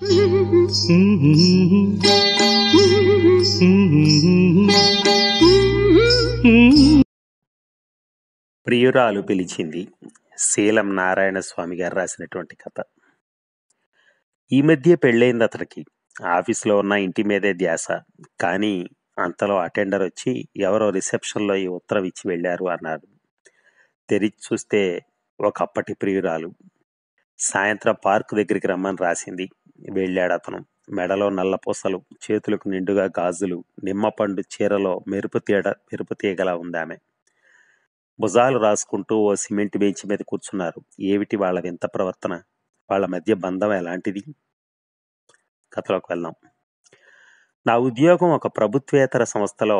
ప్రియురాలు పిలిచింది. శీలం నారాయణ స్వామి గారు రాసినటువంటి కథ. ఈ మధ్య పెళ్ళయింది అతనికి. ఆఫీసులో ఉన్న ఇంటి మీదే ధ్యాస. కానీ అంతలో అటెండర్ వచ్చి ఎవరో రిసెప్షన్లో ఈ ఉత్తరం ఇచ్చి వెళ్ళారు అన్నాడు. తెరిచి చూస్తే ఒకప్పటి ప్రియురాలు. సాయంత్రం పార్కు దగ్గరికి రమ్మని రాసింది. వెళ్ళాడు అతను. మెడలో నల్లపూసలు, చేతులకు నిండుగా గాజులు, నిమ్మపండు చీరలో మెరుపు తీగలా ఉంది ఆమె. భుజాలు రాసుకుంటూ ఓ సిమెంట్ బెంచ్ మీద కూర్చున్నారు. ఏమిటి వాళ్ళ వింత ప్రవర్తన? వాళ్ళ మధ్య బంధం ఎలాంటిది? కథలోకి వెళ్దాం. నా ఉద్యోగం ఒక ప్రభుత్వేతర సంస్థలో.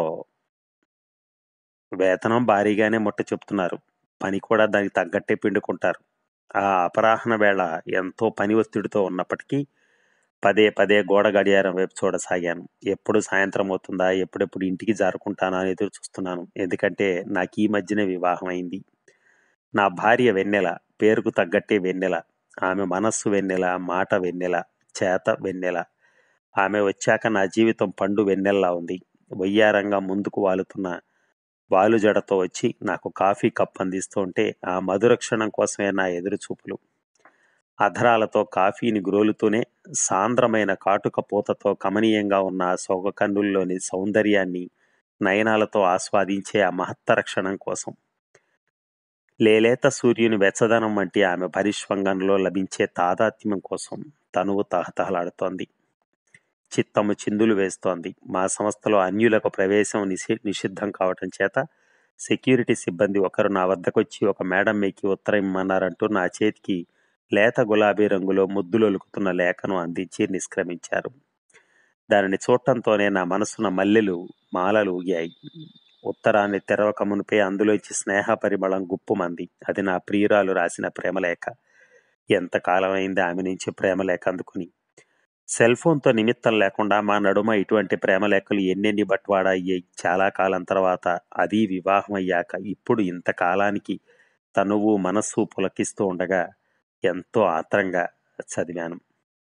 వేతనం భారీగానే ముట్ట చెప్తున్నారు. పని కూడా దానికి తగ్గట్టే పిండుకుంటారు. ఆ అపరాహ్న వేళ ఎంతో పని ఒత్తిడితో ఉన్నప్పటికీ పదే పదే గోడ గడియారం వైపు చూడసాగాను. ఎప్పుడు సాయంత్రం అవుతుందా, ఎప్పుడెప్పుడు ఇంటికి జారుకుంటానా అని ఎదురు చూస్తున్నాను. ఎందుకంటే నాకు ఈ మధ్యనే వివాహం అయింది. నా భార్య వెన్నెల, పేరుకు తగ్గట్టే వెన్నెల. ఆమె మనస్సు వెన్నెల, మాట వెన్నెల, చేత వెన్నెల. ఆమె వచ్చాక నా జీవితం పండు వెన్నెల్లా ఉంది. వయ్యారంగా ముందుకు వాలుతున్న వాలు జడతో వచ్చి నాకు కాఫీ కప్ అందిస్తూ ఉంటే ఆ మధుర క్షణం కోసమే నా ఎదురు చూపులు. అధరాలతో కాఫీని గ్రోలుతూనే సాంద్రమైన కాటుక పూతతో కమనీయంగా ఉన్న ఆ సొగ కన్నుల్లోని సౌందర్యాన్ని నయనాలతో ఆస్వాదించే ఆ మహత్తర క్షణం కోసం. లేలేత సూర్యుని వెచ్చదనం వంటి ఆమె పరిష్వంగంలో లభించే తాదాత్మ్యం కోసం తనువు తహతహలాడుతోంది. చిత్తము చిందులు వేస్తోంది. మా సంస్థలో అన్యులకు ప్రవేశం నిషిద్ధం కావటం చేత సెక్యూరిటీ సిబ్బంది ఒకరు నా వద్దకొచ్చి ఒక మేడం మీకి ఉత్తరం ఇమ్మన్నారంటూ నా చేతికి లేత గులాబీ రంగులో ముద్దులొలుకుతున్న లేఖను అందించి నిష్క్రమించారు. దానిని చూడటంతోనే నా మనసున మల్లెలు మాలలు ఊగాయి. ఉత్తరాన్ని తెరవక మునిపే అందులోంచి స్నేహ పరిమళం గుప్పుమంది. అది నా ప్రియురాలు రాసిన ప్రేమలేఖ. ఎంతకాలం అయింది ఆమె నుంచి ప్రేమలేఖ అందుకుని. సెల్ ఫోన్తో నిమిత్తం లేకుండా మా నడుమ ఇటువంటి ప్రేమలేఖలు ఎన్నెన్ని బట్వాడా అయ్యాయి. చాలా కాలం తర్వాత, అది వివాహం అయ్యాక, ఇప్పుడు ఇంతకాలానికి తనువు మనస్సు పులకిస్తూ ఉండగా ఎంతో ఆత్రంగా చదివాను.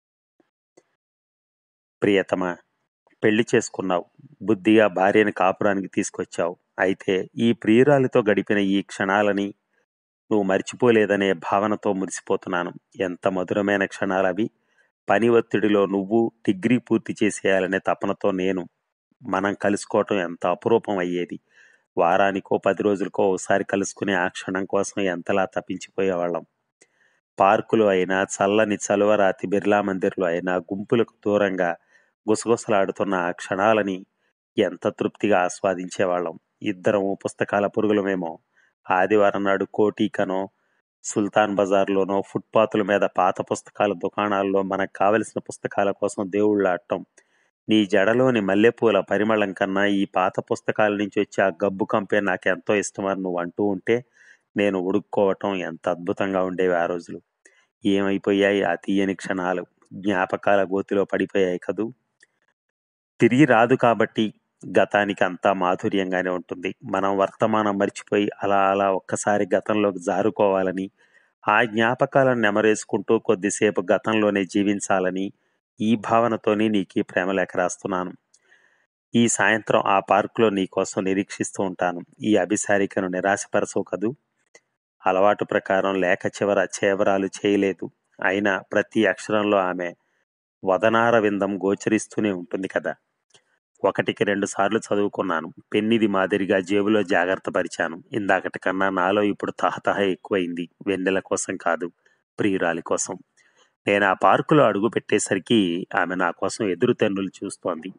ప్రియతమా, పెళ్లి చేసుకున్నావు. బుద్ధిగా భార్యని కాపురానికి తీసుకొచ్చావు. అయితే ఈ ప్రియురాలితో గడిపిన ఈ క్షణాలని నువ్వు మర్చిపోలేదనే భావనతో మురిసిపోతున్నాను. ఎంత మధురమైన క్షణాలవి. పని ఒత్తిడిలో నువ్వు, డిగ్రీ పూర్తి చేసేయాలనే తపనతో నేను. మనం కలుసుకోవటం ఎంత అపురూపం అయ్యేది. వారానికో 10 రోజులకో ఒకసారి కలుసుకునే ఆ క్షణం కోసం ఎంతలా తప్పించిపోయేవాళ్ళం. పార్కులో అయినా, చల్లని చలువరాతి బిర్లా మందిర్లో అయినా గుంపులకు దూరంగా గుసగుసలాడుతున్న ఆ క్షణాలని ఎంత తృప్తిగా ఆస్వాదించేవాళ్ళం. ఇద్దరము పుస్తకాల పురుగులమేమో. ఆదివారం నాడు కోటీకనో, సుల్తాన్ బజార్లోనో, ఫుట్పాతుల మీద పాత పుస్తకాల దుకాణాల్లో మనకు కావలసిన పుస్తకాల కోసం దేవుళ్ళాడటం. నీ జడలోని మల్లెపూల పరిమళం కన్నా ఈ పాత పుస్తకాల నుంచి వచ్చే ఆ గబ్బు కంపే నాకెంతో ఇష్టమని నువ్వు అంటూ ఉంటే నేను ఉడుక్కోవటం ఎంత అద్భుతంగా ఉండేవి ఆ రోజులు. ఏమైపోయాయి ఆ తీయని క్షణాలు? జ్ఞాపకాల గోతిలో పడిపోయాయి కదూ. తిరిగి రాదు కాబట్టి గతానికి అంతా మాధుర్యంగానే ఉంటుంది. మనం వర్తమానం మర్చిపోయి అలా అలా ఒక్కసారి గతంలోకి జారుకోవాలని, ఆ జ్ఞాపకాలను నెమరేసుకుంటూ కొద్దిసేపు గతంలోనే జీవించాలని ఈ భావనతోనే నీకు ఈ ప్రేమలేఖ రాస్తున్నాను. ఈ సాయంత్రం ఆ పార్కులో నీ కోసం నిరీక్షిస్తూ ఉంటాను. ఈ అభిసారికను నిరాశపరచవు కదూ. అలవాటు ప్రకారం లేఖ చివర చేవరాలు చేయలేదు. అయినా ప్రతి అక్షరంలో ఆమె వదనార విందం గోచరిస్తూనే ఉంటుంది కదా. 1-2 సార్లు చదువుకున్నాను. పెన్నిది మాదిరిగా జేబులో జాగ్రత్త పరిచాను. ఇందాకటి కన్నా నాలో ఇప్పుడు తహతహ ఎక్కువైంది. వెన్నెల కోసం కాదు, ప్రియురాలి కోసం. నేను ఆ పార్కులో అడుగు పెట్టేసరికి ఆమె నా కోసం ఎదురు తెన్నులు చూస్తోంది.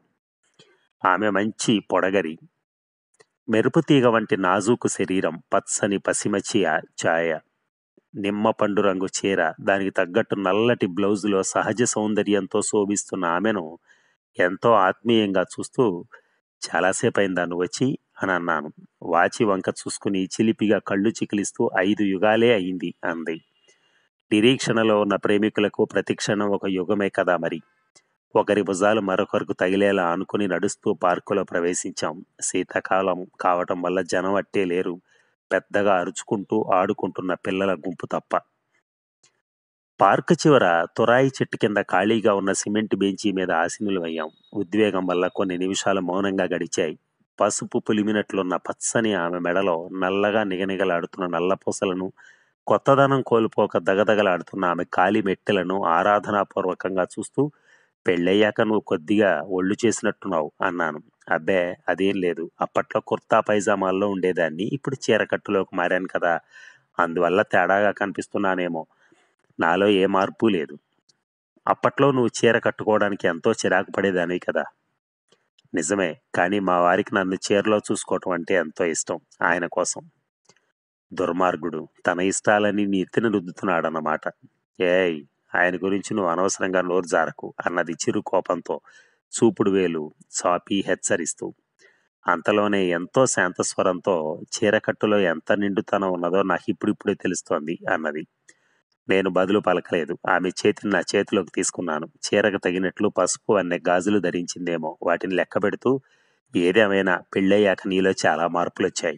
ఆమె మంచి పొడగరి, మెరుపుతీగ వంటి నాజూకు శరీరం, పచ్చని పసిమచి ఛాయ, నిమ్మ పండు రంగు చీర, దానికి తగ్గట్టు నల్లటి బ్లౌజులో సహజ సౌందర్యంతో శోభిస్తున్న ఆమెను ఎంతో ఆత్మీయంగా చూస్తూ చాలాసేపు అయిందా నువ్వు వచ్చి అని అన్నాను. వాచి వంక చూసుకుని చిలిపిగా కళ్ళు చికిలిస్తూ 5 యుగాలే అయింది అంది. నిరీక్షణలో ఉన్న ప్రేమికులకు ప్రతిక్షణం ఒక యుగమే కదా మరి. ఒకరి భుజాలు మరొకరికి తగిలేలా అనుకుని నడుస్తూ పార్కులో ప్రవేశించాం. శీతాకాలం కావటం వల్ల జనం అట్టే లేరు. పెద్దగా అరుచుకుంటూ ఆడుకుంటున్న పిల్లల గుంపు తప్ప. పార్కు చివర తురాయి చెట్టు కింద ఖాళీగా ఉన్న సిమెంట్ బెంచీ మీద ఆసీనులమయ్యాం. ఉద్వేగం వల్ల కొన్ని నిమిషాలు మౌనంగా గడిచాయి. పసుపు పులిమినట్లున్న పచ్చని ఆమె మెడలో నల్లగా నిగనిగలాడుతున్న నల్లపూసలను, కొత్తదనం కోల్పోక దగదగలాడుతున్న ఆమె కాలి మెట్టెలను ఆరాధనాపూర్వకంగా చూస్తూ, పెళ్ళయ్యాక నువ్వు కొద్దిగా ఒళ్ళు చేసినట్టున్నావు అన్నాను. అబ్బే, అదేం లేదు. అప్పట్లో కుర్తా పైజామాల్లో ఉండేదాన్ని. ఇప్పుడు చీరకట్టులోకి మారాను కదా, అందువల్ల తేడాగా కనిపిస్తున్నానేమో. నాలో ఏ మార్పు లేదు. అప్పట్లో నువ్వు చీర కట్టుకోవడానికి ఎంతో చిరాకు పడేదానివి కదా. నిజమే, కానీ మా వారికి నన్ను చీరలో చూసుకోవటం అంటే ఎంతో ఇష్టం. ఆయన కోసం. దుర్మార్గుడు, తన ఇష్టాలని నీ ఎత్తిన రుద్దుతున్నాడన్నమాట. ఏయ్, ఆయన గురించి నువ్వు అనవసరంగా నోరు జారకు అన్నది చిరు కోపంతో చూపుడు వేలు చాపి హెచ్చరిస్తూ. అంతలోనే ఎంతో శాంతస్వరంతో, చీరకట్టులో ఎంత నిండుతనం ఉన్నదో నాకు ఇప్పుడిప్పుడే తెలుస్తోంది అన్నది. నేను బదులు పలకలేదు. ఆమె చేతిని నా చేతిలోకి తీసుకున్నాను. చీరకు తగినట్లు పసుపు అనే గాజులు ధరించిందేమో, వాటిని లెక్క పెడుతూ, ఏదేమైనా పెళ్ళయ్యాక నీలో చాలా మార్పులొచ్చాయి.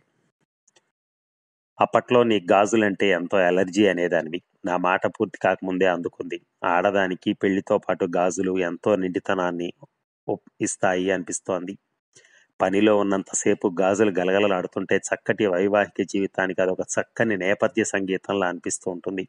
అప్పట్లో నీ గాజులంటే ఎంతో ఎలర్జీ అనేదానివి. నా మాట పూర్తి కాకముందే అందుకుంది. ఆడదానికి పెళ్లితో పాటు గాజులు ఎంతో నిండితనాన్ని ఇస్తాయి అనిపిస్తోంది. పనిలో ఉన్నంతసేపు గాజులు గలగలలాడుతుంటే చక్కటి వైవాహిక జీవితానికి అదొక చక్కని నేపథ్య సంగీతంలా అనిపిస్తూ ఉంటుంది.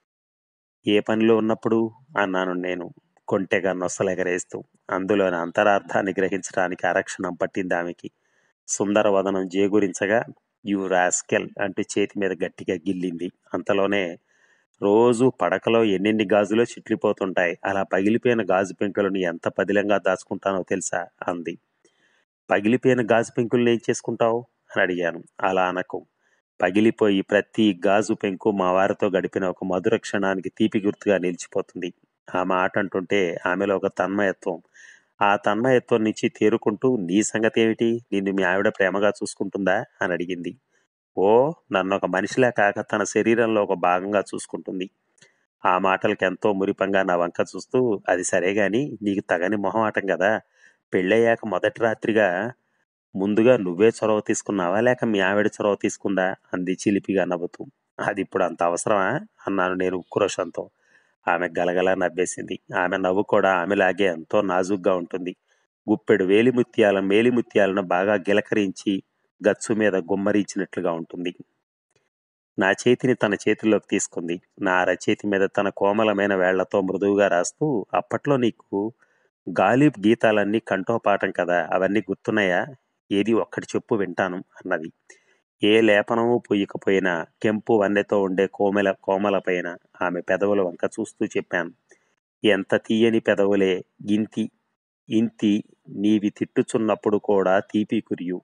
ఏ పనిలో ఉన్నప్పుడు అన్నాను నేను, కొంటెగా నొసలెగరేస్తూ. అందులోని అంతరార్థాన్ని గ్రహించడానికి అరక్షణం పట్టింది ఆమెకి. సుందర వదనం జేగురించగా, యు రాస్కెల్ అంటూ చేతి మీద గట్టిగా గిల్లింది. అంతలోనే, రోజు పడకలో ఎన్నెన్ని గాజులో చిట్లిపోతుంటాయి. అలా పగిలిపోయిన గాజు పెంకులను ఎంత పదిలంగా దాచుకుంటానో తెలుసా అంది. పగిలిపోయిన గాజు పెంకుల్ని ఏం చేసుకుంటావు అని అడిగాను. అలా అనకు. పగిలిపోయి ప్రతి గాజు పెంకు మా వారితో గడిపిన ఒక మధుర క్షణానికి తీపి గుర్తుగా నిలిచిపోతుంది. ఆ మాట అంటుంటే ఆమెలో ఒక తన్మయత్వం. ఆ తన్మయత్వం నుంచి తేరుకుంటూ, నీ సంగతి ఏమిటి? నిన్ను మీ ఆవిడ ప్రేమగా చూసుకుంటుందా అని అడిగింది. ఓ, నన్ను ఒక మనిషిలా కాక తన శరీరంలో ఒక భాగంగా చూసుకుంటుంది. ఆ మాటలకి ఎంతో మురిపంగా నా వంక చూస్తూ, అది సరే గాని నీకు తగని మొహమాటం కదా, పెళ్ళయ్యాక మొదటి రాత్రిగా ముందుగా నువ్వే చొరవ తీసుకున్నావా, లేక మీ ఆవిడ చొరవ తీసుకుందా అంది చిలిపిగా నవ్వుతూ. అది ఇప్పుడు అంత అవసరమా అన్నాను నేను ఉక్రోషంతో. ఆమె గలగలా నవ్వేసింది. ఆమె నవ్వు కూడా ఆమెలాగే ఎంతో నాజుగ్గా ఉంటుంది. గుప్పెడు మేలిముత్యాలను బాగా గిలకరించి గచ్చు మీద గుమ్మరించినట్లుగా ఉంటుంది. నా చేతిని తన చేతుల్లోకి తీసుకుంది. నా అరచేతి మీద తన కోమలమైన వేళ్లతో మృదువుగా రాస్తూ, అప్పట్లో నీకు గాలిబ్ గీతాలన్నీ కంఠోపాఠం కదా, అవన్నీ గుర్తున్నాయా? ఏది ఒక్కటి చెప్పు వింటాను అన్నది. ఏ లేపనమూ పొయ్యకపోయినా కెంపు వన్నెతో ఉండే కోమల పైన ఆమె పెదవుల వంక చూస్తూ చెప్పాను. ఎంత తీయని పెదవులే, ఇంతి ఇంతి నీవి తిట్టుచున్నప్పుడు కూడా తీపి కురియు.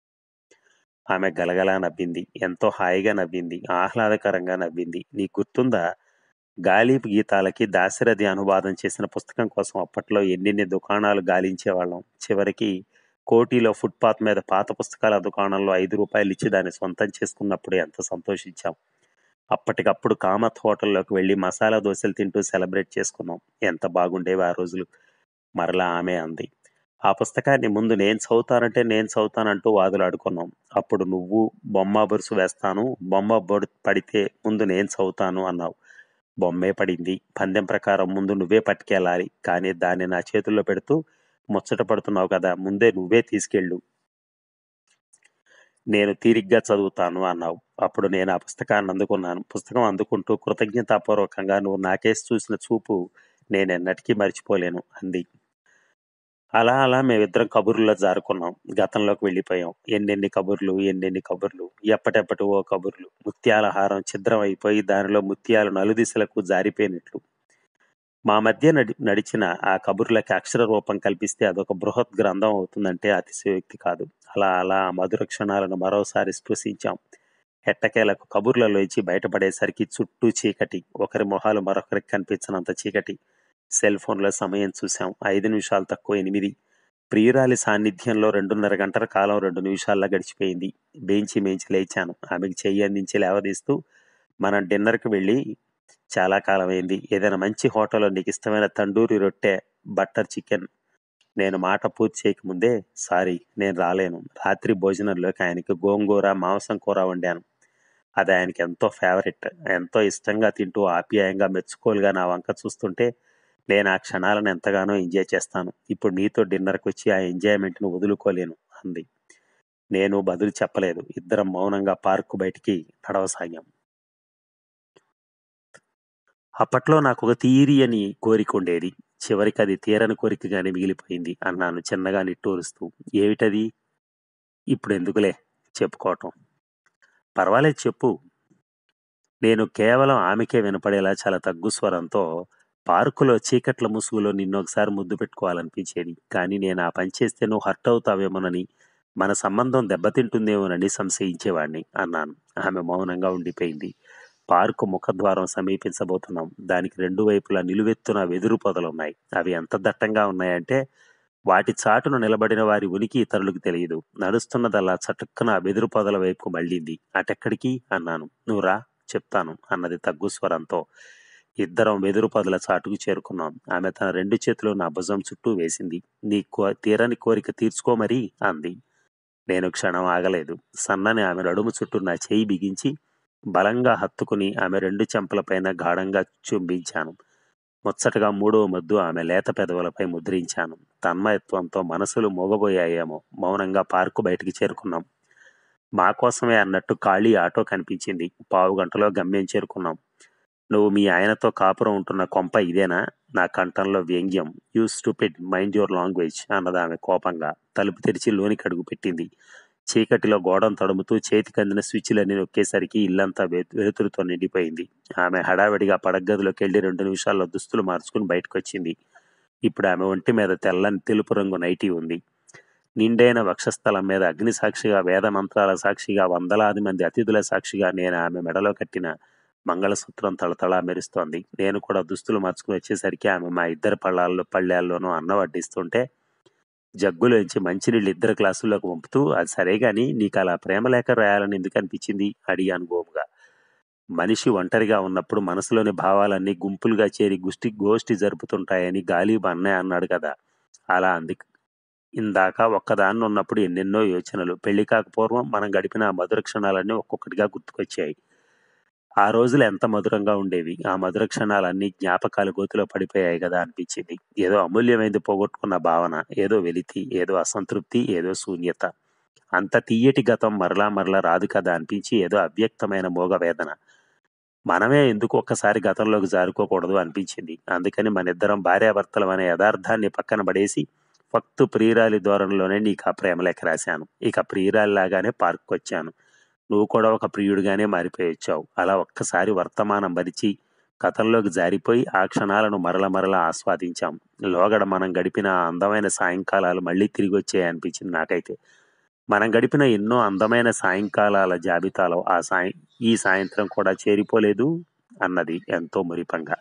ఆమె గలగలా నవ్వింది. ఎంతో హాయిగా నవ్వింది. ఆహ్లాదకరంగా నవ్వింది. నీకు గుర్తుందా, గాలిబ్ గీతాలకి దాశరథి అనువాదం చేసిన పుస్తకం కోసం అప్పట్లో ఎన్నెన్ని దుకాణాలు గాలించేవాళ్ళం. చివరికి కోటిలో ఫుట్పాత్ మీద పాత పుస్తకాల దుకాణంలో 5 రూపాయలు ఇచ్చి దాన్ని సొంతం చేసుకున్నప్పుడు ఎంత సంతోషించాం. అప్పటికప్పుడు కామత్ హోటల్లోకి వెళ్ళి మసాలా దోశలు తింటూ సెలబ్రేట్ చేసుకున్నాం. ఎంత బాగుండేవి ఆ రోజులు. మరలా ఆమె అంది. ఆ పుస్తకాన్ని ముందు నేను చదువుతానంటూ వాదులాడుకున్నాం. అప్పుడు నువ్వు, బొమ్మ బొరుసు వేస్తాను, పడితే ముందు నేను చదువుతాను అన్నావు. బొమ్మే పడింది. పందెం ప్రకారం ముందు నువ్వే పట్టుకెళ్ళాలి. కానీ దాన్ని నా చేతుల్లో పెడుతూ ముచ్చట పడుతున్నావు కదా, ముందే నువ్వే తీసుకెళ్ళు, నేను తీరిగ్గా చదువుతాను అన్నావు. అప్పుడు నేను ఆ పుస్తకాన్ని అందుకున్నాను. పుస్తకం అందుకుంటూ కృతజ్ఞతాపూర్వకంగా, నువ్వు నాకేసి చూసిన చూపు నేనెన్నటికీ మర్చిపోలేను అంది. అలా అలా మేమిద్దరం కబుర్లలో జారుకున్నాం. గతంలోకి వెళ్ళిపోయాం. ఎన్నెన్ని కబుర్లు, ఎప్పటెప్పటివో కబుర్లు. ముత్యాల హారం ఛిద్రం అయిపోయి దానిలో ముత్యాలు నలుదిశలకు జారిపోయినట్లు. మా మధ్య నడిచిన ఆ కబుర్లకి అక్షర రూపం కల్పిస్తే అదొక బృహత్ గ్రంథం అవుతుందంటే అతిశయోక్తి కాదు. అలా అలా ఆ మధుర క్షణాలను మరోసారి స్పృశించాం. ఎట్టకేలకు కబుర్లలోంచి బయటపడేసరికి చుట్టూ చీకటి. ఒకరి మొహాలు మరొకరికి కనిపించనంత చీకటి. సెల్ ఫోన్లో సమయం చూశాం. 5 నిమిషాలు తక్కువ 8. ప్రియురాలి సాన్నిధ్యంలో 2:30 గంటల కాలం 2 నిమిషాల్లో గడిచిపోయింది. బెంచి మేంచి లేచాను. ఆమెకు చెయ్యి అందించి లేవదీస్తూ, మనం డిన్నర్కి వెళ్ళి చాలా కాలమైంది. ఏదైనా మంచి హోటల్లో నీకు ఇష్టమైన తండూరి రొట్టె, బటర్ చికెన్. నేను మాట పూర్తి చేయకముందే, సారీ నేను రాలేను. రాత్రి భోజనంలోకి ఆయనకి గోంగూర మాంసం కూర వండాను. అది ఆయనకి ఎంతో ఫేవరెట్. ఎంతో ఇష్టంగా తింటూ ఆప్యాయంగా మెచ్చుకోలుగా నా వంక చూస్తుంటే నేను ఆ క్షణాలను ఎంతగానో ఎంజాయ్ చేస్తాను. ఇప్పుడు నీతో డిన్నర్కి వచ్చి ఆ ఎంజాయ్మెంట్ను వదులుకోలేను అంది. నేను బదులు చెప్పలేదు. ఇద్దరం మౌనంగా పార్కు బయటికి నడవసాగాం. అప్పట్లో నాకొక తీరియని కోరిక ఉండేది. చివరికి అది తీరని కోరికగానే మిగిలిపోయింది అన్నాను చిన్నగా నిట్టూరుస్తూ. ఏమిటది? ఇప్పుడెందుకులే చెప్పుకోవటం. పర్వాలేదు చెప్పు. నేను కేవలం ఆమెకే వినపడేలా చాలా తగ్గు స్వరంతో, పార్కులో చీకట్ల ముసుగులో నిన్నొకసారి ముద్దు పెట్టుకోవాలనిపించేది. కానీ నేను ఆ పని చేస్తే నువ్వు హర్ట్ అవుతావేమోనని, మన సంబంధం దెబ్బతింటుందేమోనని సంశయించేవాణ్ణి అన్నాను. ఆమె మౌనంగా ఉండిపోయింది. పార్కు ముఖద్వారం సమీపించబోతున్నాం. దానికి రెండు వైపులా నిలువెత్తున వెదురు పొదలున్నాయి. అవి ఎంత దట్టంగా ఉన్నాయంటే వాటి చాటున నిలబడిన వారి ఉనికి ఇతరులకు తెలియదు. నడుస్తున్నదల్లా చటుక్కున ఆ వెదురు పొదల వైపుకు మళ్ళింది. అటెక్కడికి అన్నాను. నువ్వు రా చెప్తాను అన్నది తగ్గు స్వరంతో. ఇద్దరం వెదురు పొదల చాటుకు చేరుకున్నాం. ఆమె తన రెండు చేతులు నా భుజం చుట్టూ వేసింది. నీ తీరని కోరిక తీర్చుకోమరి అంది. నేను క్షణం ఆగలేదు. సన్నని ఆమె నడుము చుట్టూ నా చేయి బిగించి బలంగా హత్తుకుని ఆమె రెండు చెంపలపైన గాఢంగా చుంబించాను. ముచ్చటగా మూడవ ముద్దు ఆమె లేత పెదవులపై ముద్రించాను. తన్మయత్వంతో మనసులు మోగబోయాయేమో. మౌనంగా పార్కు బయటికి చేరుకున్నాం. మా కోసమే అన్నట్టు ఖాళీ ఆటో కనిపించింది. పావుగంటలో గమ్యం చేరుకున్నాం. నువ్వు మీ ఆయనతో కాపురం ఉంటున్న కొంప ఇదేనా? నా కంఠంలో వ్యంగ్యం. You stupid, mind your language అన్నదామె కోపంగా. తలుపు తెరిచి లోనికి అడుగు పెట్టింది. చీకటిలో గోడను తడుముతూ చేతికందిన స్విచ్లన్నీ నొక్కేసరికి ఇల్లంతా వెలుతురుతో నిండిపోయింది. ఆమె హడావిడిగా పడగ్గదిలోకి వెళ్ళి 2 నిమిషాల్లో దుస్తులు మార్చుకుని బయటకొచ్చింది. ఇప్పుడు ఆమె ఒంటి మీద తెల్లని తెలుపు రంగు నైటీ ఉంది. నిండైన వక్షస్థలం మీద అగ్ని సాక్షిగా, వేద మంత్రాల సాక్షిగా, వందలాది మంది అతిథుల సాక్షిగా నేను ఆమె మెడలో కట్టిన మంగళసూత్రం తళతళా మెరుస్తోంది. నేను కూడా దుస్తులు మార్చుకుని వచ్చేసరికి ఆమె మా ఇద్దరి పళ్ళాల్లోనూ అన్నం వడ్డిస్తుంటే జగ్గులోంచి మంచినీళ్ళు 2 గ్లాసుల్లోకి పంపుతూ, అది సరే గాని నీకు అలా ప్రేమలేఖ రాయాలని ఎందుకు అనిపించింది అడిగాను గోముగా. మనిషి ఒంటరిగా ఉన్నప్పుడు మనసులోని భావాలన్నీ గుంపులుగా చేరి గోష్ఠి జరుపుతుంటాయని గాలిబ్ అన్నయ్య అన్నాడు కదా, అలా అంది. ఇందాక ఒక్కదాన్ని ఉన్నప్పుడు ఎన్నెన్నో యోచనలు. పెళ్లి కాక పూర్వం మనం గడిపిన ఆ మధుర క్షణాలన్నీ ఒక్కొక్కటిగా గుర్తుకొచ్చాయి. ఆ రోజులు ఎంత మధురంగా ఉండేవి. ఆ మధుర క్షణాలన్నీ జ్ఞాపకాలు గోతిలో పడిపోయాయి కదా అనిపించింది. ఏదో అమూల్యమైంది పోగొట్టుకున్న భావన, ఏదో వెలితి, ఏదో అసంతృప్తి, ఏదో శూన్యత. అంత తీయటి గతం మరలా మరలా రాదు కదా అనిపించి ఏదో అవ్యక్తమైన మోగ వేదన. మనమే ఎందుకు ఒక్కసారి గతంలోకి జారుకోకూడదు అనిపించింది. అందుకని మనిద్దరం భార్యాభర్తలం అనే యథార్థాన్ని పక్కన పడేసి ఫక్తు ప్రియురాలి ధోరణిలోనే నీకు ఆ ప్రేమలేఖ రాశాను. ఇక ప్రియురాలిలాగానే పార్క్కొచ్చాను. నువ్వు కూడా ఒక ప్రియుడిగానే మారిపోయొచ్చావు. అలా ఒక్కసారి వర్తమానం మరిచి గతంలోకి జారిపోయి ఆ క్షణాలను మరల మరలా ఆస్వాదించాం. లోగడ మనం గడిపిన ఆ అందమైన సాయంకాలాలు మళ్ళీ తిరిగి వచ్చాయి అనిపించింది నాకైతే. మనం గడిపిన ఎన్నో అందమైన సాయంకాలాల జాబితాలో ఈ సాయంత్రం కూడా చేరిపోలేదు అన్నది ఎంతో మురిపంగా.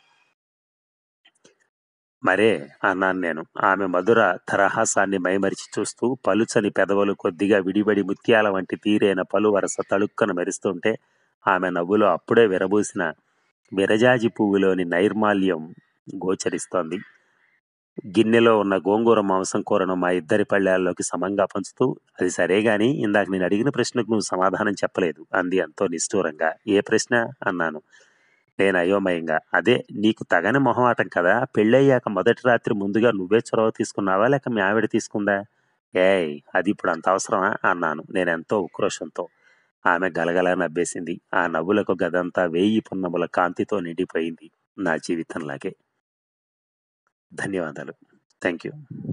మరే అన్నాను నేను. ఆమె మధుర తరహాసాన్ని మైమరిచి చూస్తూ పలుచని పెదవులు కొద్దిగా విడిబడి ముత్యాల వంటి తీరైన పలు వరస తళుక్కన మెరుస్తుంటే ఆమె నవ్వులో అప్పుడే విరబూసిన విరజాజి పువ్వులోని నైర్మాల్యం గోచరిస్తోంది. గిన్నెలో ఉన్న గోంగూర మాంసం కూరను మా ఇద్దరి పళ్ళాల్లోకి సమంగా పంచుతూ, అది సరే గాని ఇందాక నేను అడిగిన ప్రశ్నకు నువ్వు సమాధానం చెప్పలేదు అంది ఎంతో నిష్ఠూరంగా. ఏ ప్రశ్న అన్నాను నేను అయోమయంగా. అదే, నీకు తగని మొహమాటం కదా, పెళ్ళయ్యాక మొదటి రాత్రి ముందుగా నువ్వే చొరవ తీసుకున్నావా లేక మీ ఆవిడ తీసుకుందా? ఏయ్, అది ఇప్పుడు అంత అవసరమా అన్నాను నేనెంతో ఉక్రోషంతో. ఆమె గలగలా నవ్వేసింది. ఆ నవ్వులకు గదంతా 1000 పున్నముల కాంతితో నిండిపోయింది. నా జీవితంలాగే. ధన్యవాదాలు. Thank you.